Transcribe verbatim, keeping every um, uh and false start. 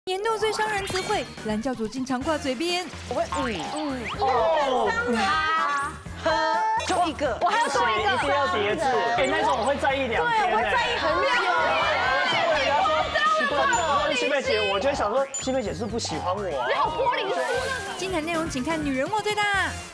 年度最伤人词汇，蓝教主经常挂嘴边。 我会嗯嗯哦他呵，就一个， 我还要多一个， 一定要叠字。哎，那种我会在意两天。 对，我会在意很久。 我人家说奇怪，我问西贝姐，我就会想说，西贝姐是不是不喜欢我？ 你好玻璃心。 精彩内容请看《女人我最大》。